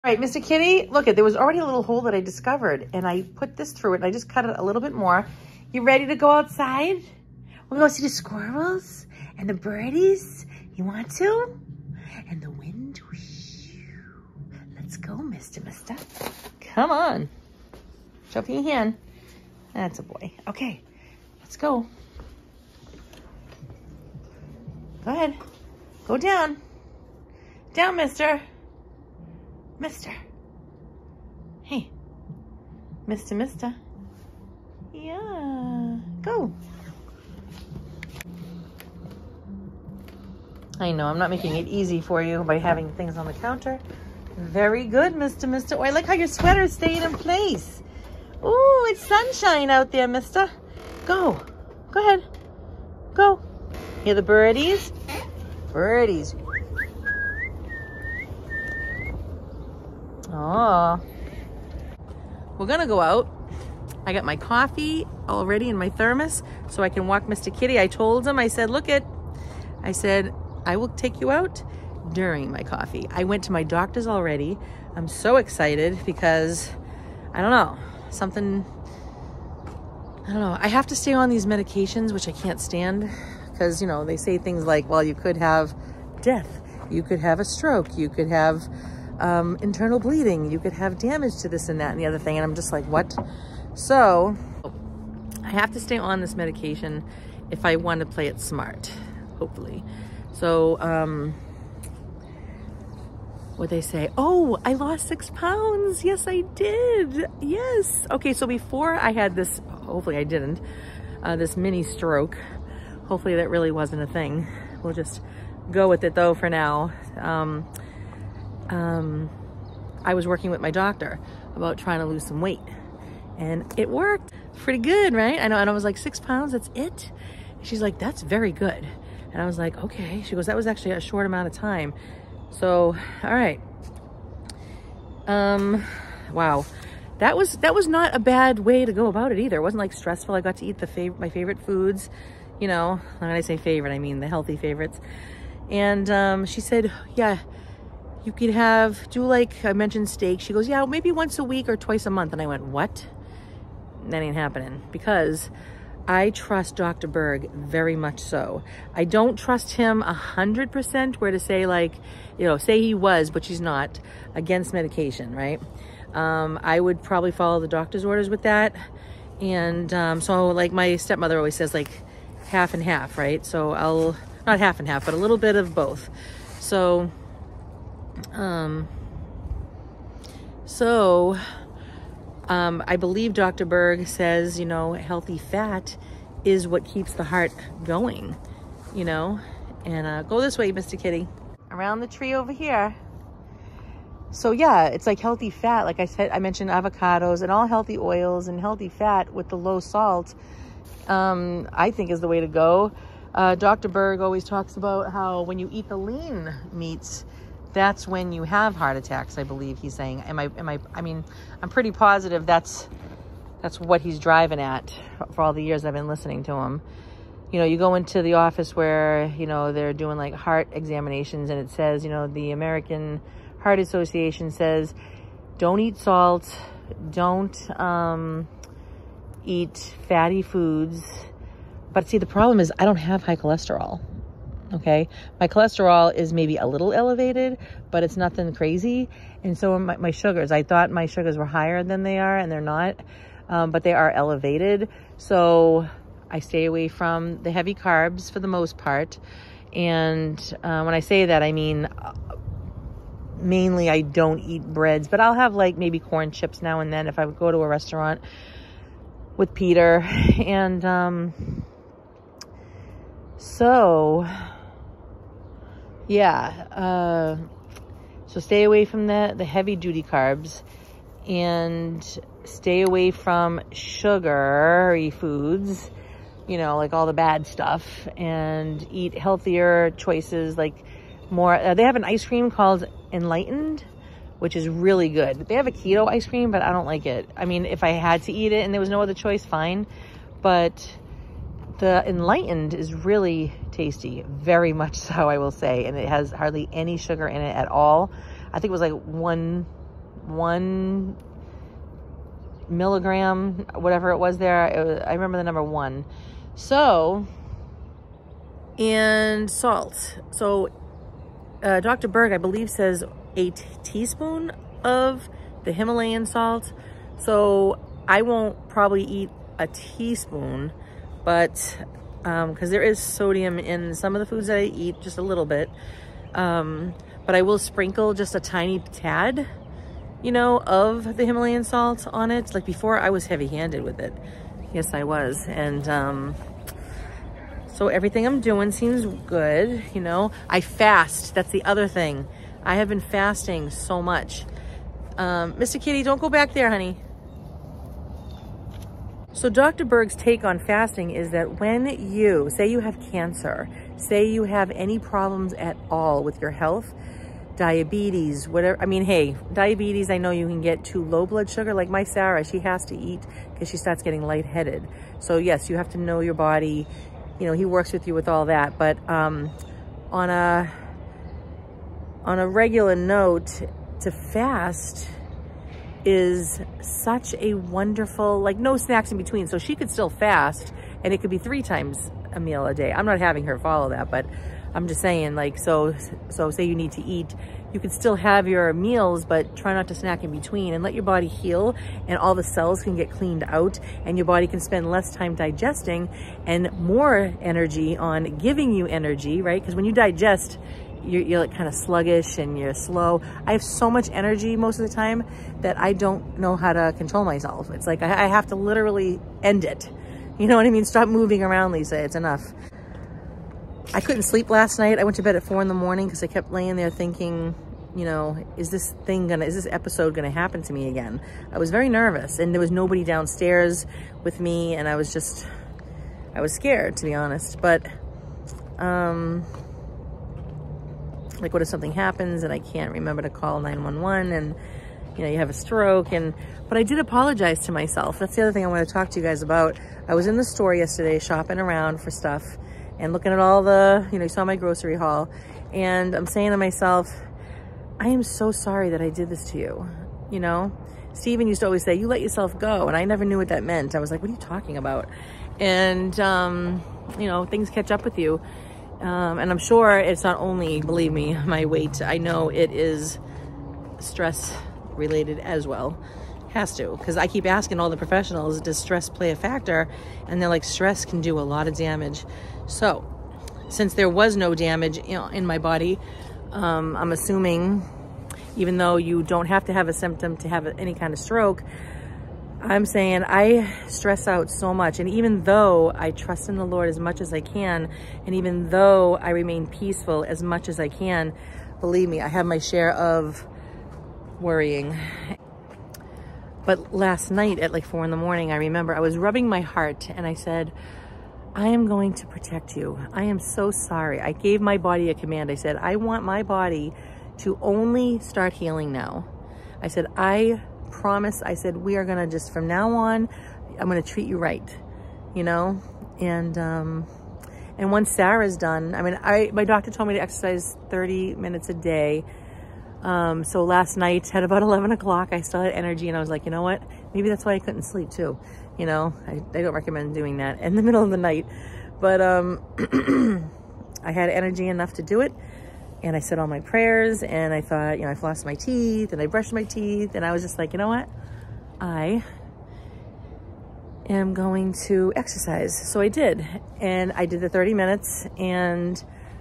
All right, Mr. Kitty, look, there was already a little hole that I discovered, and I put this through it, and I just cut it a little bit more. You ready to go outside? We're going to see the squirrels and the birdies. You want to? And the wind. Let's go, Mister. Come on. Show up your hand. That's a boy. Okay, let's go. Go ahead. Go down. Down, mister. Mister. Hey. Mister. Yeah. Go. I know, I'm not making it easy for you by having things on the counter. Very good, Mister. Oh, I like how your sweater's staying in place. Ooh, it's sunshine out there, mister. Go. Go ahead. Go. Hear the birdies? Birdies. Oh, we're gonna go out. I got my coffee already in my thermos so I can walk Mr. Kitty. I told him, I said, I will take you out during my coffee. I went to my doctor's already. I'm so excited because I don't know, I have to stay on these medications, which I can't stand because, you know, they say things like, well, you could have death, you could have a stroke, you could have internal bleeding, you could have damage to this and that and the other thing, and I'm just like, what? So I have to stay on this medication if I want to play it smart, hopefully. So what they say, oh, I lost 6 pounds. Yes, I did. Yes. Okay, so before I had this, hopefully I didn't, this mini stroke, hopefully that really wasn't a thing. We'll just go with it though for now. I was working with my doctor about trying to lose some weight, and it worked pretty good, right? I know, and I was like, 6 pounds, that's it? She's like, that's very good. And I was like, okay. She goes, that was actually a short amount of time. So, all right. Wow. That was not a bad way to go about it either. It wasn't like stressful. I got to eat my favorite foods, you know, when I say favorite, I mean the healthy favorites. And she said, yeah, you could do like, I mentioned steak. She goes, yeah, maybe once a week or twice a month. And I went, what? That ain't happening, because I trust Dr. Berg very much so. I don't trust him 100% where to say, like, you know, say he was, but she's not, against medication, right? I would probably follow the doctor's orders with that. And so like my stepmother always says, like half and half, right? So I'll, not half and half, but a little bit of both. So, I believe Dr. Berg says, you know, healthy fat is what keeps the heart going, you know. And go this way, Mr. Kitty. Around the tree over here. So yeah, it's like healthy fat. Like I said, I mentioned avocados and all healthy oils and healthy fat with the low salt, I think is the way to go. Dr. Berg always talks about how when you eat the lean meats, that's when you have heart attacks, I believe he's saying. I mean, I'm pretty positive that's what he's driving at for all the years I've been listening to him. You know, you go into the office where, you know, they're doing like heart examinations, and it says, you know, the American Heart Association says, don't eat salt, don't eat fatty foods. But see, the problem is I don't have high cholesterol. Okay, my cholesterol is maybe a little elevated, but it's nothing crazy. And so my sugars, I thought my sugars were higher than they are, and they're not, but they are elevated. So I stay away from the heavy carbs for the most part. And when I say that, I mean, mainly I don't eat breads, but I'll have like maybe corn chips now and then if I would go to a restaurant with Peter. And so yeah, so stay away from the heavy duty carbs, and stay away from sugary foods, you know, like all the bad stuff, and eat healthier choices, like more, they have an ice cream called Enlightened, which is really good. They have a keto ice cream, but I don't like it. I mean, if I had to eat it and there was no other choice, fine. But the Enlightened is really tasty, very much so, I will say. And it has hardly any sugar in it at all. I think it was like 1 1 milligram, whatever it was there. I remember the number 1. So, and salt. So Dr. Berg, I believe, says a teaspoon of the Himalayan salt. So I won't probably eat a teaspoon, but because there is sodium in some of the foods that I eat, just a little bit. But I will sprinkle just a tiny tad, you know, of the Himalayan salt on it. Like before, I was heavy-handed with it. Yes, I was. And so everything I'm doing seems good, you know. I fast. That's the other thing. I have been fasting so much. Mr. Kitty, don't go back there, honey. So Dr. Berg's take on fasting is that when you, say you have cancer, say you have any problems at all with your health, diabetes, whatever. I mean, hey, diabetes, I know you can get too low blood sugar. Like my Sarah, she has to eat because she starts getting lightheaded. So yes, you have to know your body. You know, he works with you with all that. But on a regular note, to fast is such a wonderful, like no snacks in between. So she could still fast and it could be 3 times a meal a day. I'm not having her follow that, but I'm just saying, like, so say you need to eat, you could still have your meals, but try not to snack in between and let your body heal, and all the cells can get cleaned out and your body can spend less time digesting and more energy on giving you energy, right? Because when you digest, you're like kind of sluggish and you're slow. I have so much energy most of the time that I don't know how to control myself. It's like I have to literally end it. You know what I mean? Stop moving around, Lisa. It's enough. I couldn't sleep last night. I went to bed at 4 in the morning because I kept laying there thinking, you know, is this episode gonna happen to me again? I was very nervous and there was nobody downstairs with me and I was scared, to be honest. But like, what if something happens and I can't remember to call 911 and, you know, you have a stroke? But I did apologize to myself. That's the other thing I want to talk to you guys about. I was in the store yesterday shopping around for stuff and looking at all the, you know, you saw my grocery haul. And I'm saying to myself, I am so sorry that I did this to you. You know, Steven used to always say, you let yourself go. And I never knew what that meant. I was like, what are you talking about? And, you know, things catch up with you. And I'm sure it's not only, believe me, my weight. I know it is stress related as well. Has to, because I keep asking all the professionals, does stress play a factor? And they're like, stress can do a lot of damage. So since there was no damage, you know, in my body, I'm assuming, even though you don't have to have a symptom to have any kind of stroke, I'm saying I stress out so much. And even though I trust in the Lord as much as I can, and even though I remain peaceful as much as I can, believe me, I have my share of worrying. But last night at like 4 in the morning, I remember I was rubbing my heart and I said, I am going to protect you. I am so sorry. I gave my body a command. I said, I want my body to only start healing now. I said, I promise. I said, we are going to just, from now on, I'm going to treat you right, you know? And once Sarah's done, I mean, my doctor told me to exercise 30 minutes a day. So last night at about 11 o'clock, I still had energy and I was like, you know what? Maybe that's why I couldn't sleep too. You know, I don't recommend doing that in the middle of the night, but, I had energy enough to do it. And I said all my prayers and I thought, you know, I flossed my teeth and I brushed my teeth and I was just like, you know what? I am going to exercise. So I did. And I did the 30 minutes. And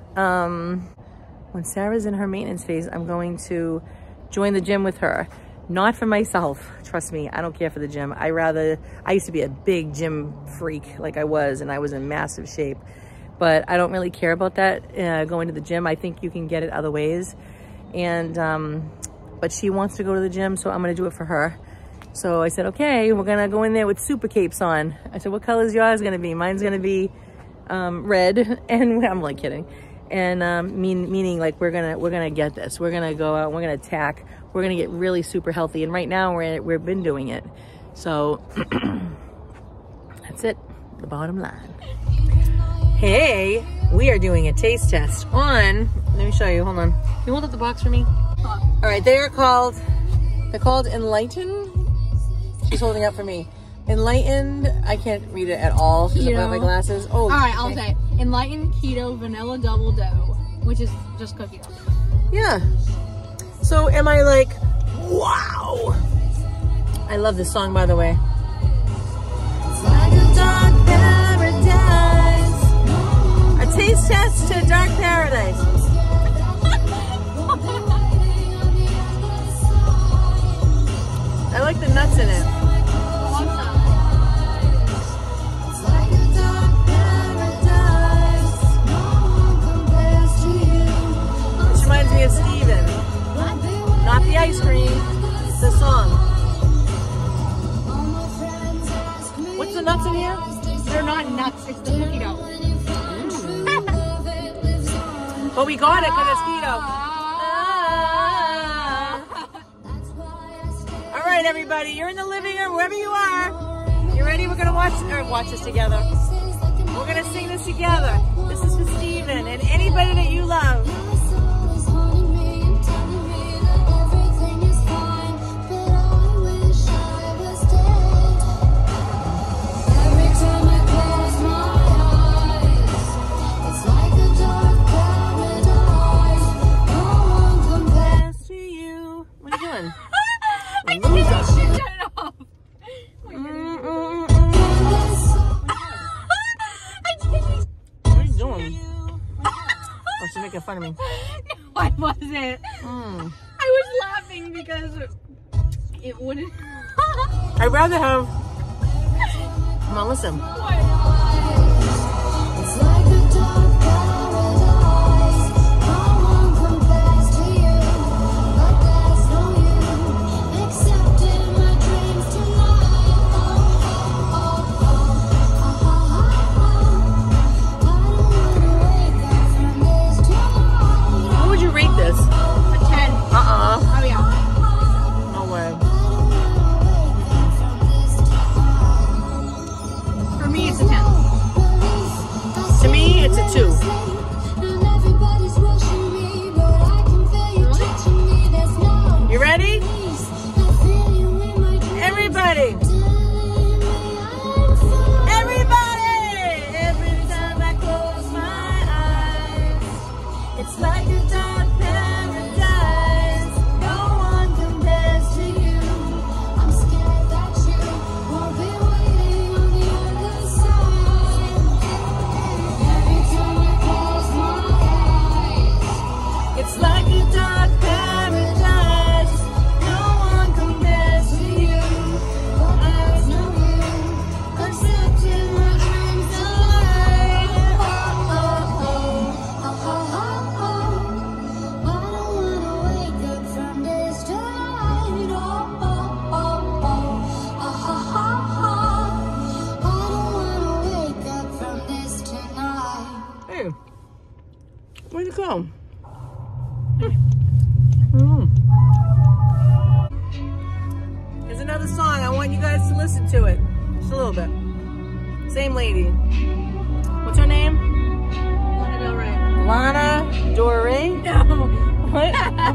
when Sarah's in her maintenance phase, I'm going to join the gym with her. Not for myself. Trust me, I don't care for the gym. I used to be a big gym freak like I was, and I was in massive shape. But I don't really care about that, going to the gym. I think you can get it other ways. And, but she wants to go to the gym, so I'm gonna do it for her. So I said, okay, we're gonna go in there with super capes on. I said, what color is yours gonna be? Mine's gonna be red, and I'm like kidding. And meaning like we're gonna get this. We're gonna go out, we're gonna attack. We're gonna get really super healthy. And right now we've been doing it. So that's it, the bottom line. Hey, we are doing a taste test on, let me show you, hold on. Can you hold up the box for me? All right, they are called They're called Enlightened. She's holding up for me. Enlightened. I can't read it at all because I put my glasses. Oh. All right, I'll say Enlightened Keto Vanilla Double Dough, which is just cookie dough. Yeah. So am I like, wow. I love this song, by the way. It's like a dark paradise. A taste test to dark paradise. I like the nuts in it. This reminds me of Steven. Not the ice cream, the song. What's the nuts in here? They're not nuts, it's the cookie dough. But we got it because it's keto. All right, everybody, you're in the living room, wherever you are. You ready? We're gonna watch this together. We're gonna sing this together. This is for Steven and anybody that you love. She's making fun of me. No, I wasn't. I was laughing because it wouldn't. I'd rather have. Come on, listen. What? Where'd it go? Here's another song. I want you guys to listen to it. Just a little bit. Same lady. What's her name? Lana Del Rey. Lana Del Rey? No. What?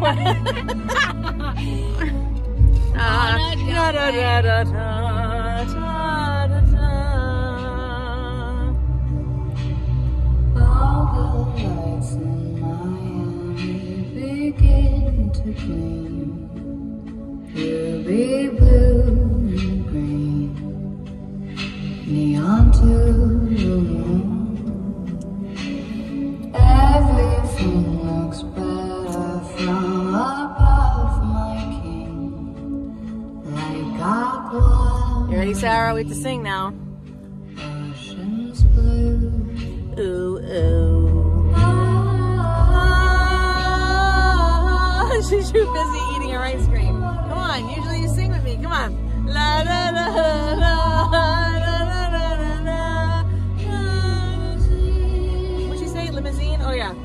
All the lights in Miami begin to gleam. Ruby blue and green, neon to the moon. Everything looks better from above, my king. Like aqua. You ready, Sarah? We have to sing now. Ocean's blue. Ooh, ooh. She's too busy eating her ice cream. Come on, usually you sing with me. Come on. La la la la la la la la la. What'd she say? Limousine? Oh yeah.